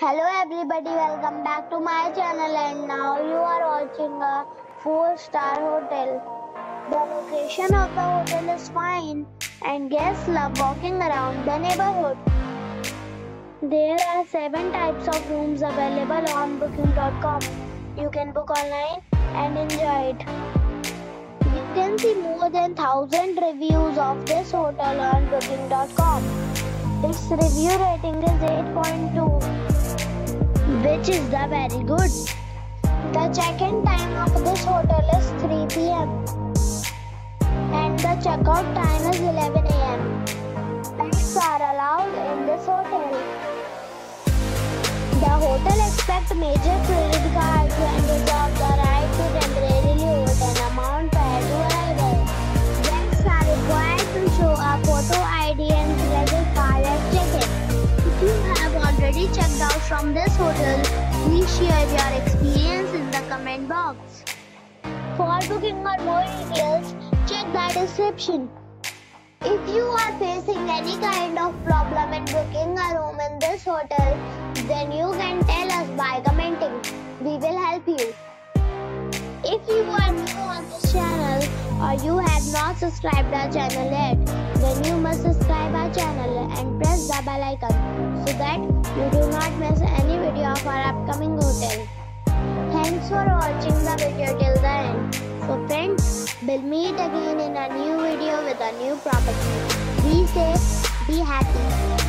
Hello everybody, welcome back to my channel and now you are watching a 4-star hotel. The location of the hotel is fine and guests love walking around the neighborhood. There are 7 types of rooms available on booking.com. You can book online and enjoy it. You can see more than 1000 reviews of this hotel on booking.com. Its review rating is 8.2. which is the very good. The check-in time of this hotel is 3 p.m. and the check-out time is 11 a.m. Pets are allowed in this hotel. The hotel accepts major credit cards and reserves the right to temporarily hold an amount prior to arrival. Guests are required to show a photo ID and credit card at check-in. If you have already checked out from this hotel, please share your experience in the comment box. For booking or more details, check the description. If you are facing any kind of problem in booking a room in this hotel, then you can tell us by commenting. We will help you. If you are new on this channel or you have not subscribed our channel yet, then you must subscribe our channel and press the bell icon so that you do not miss any video of our upcoming hotel. Thanks for watching the video till the end. So friends, we'll meet again in a new video with a new property. Be safe, be happy.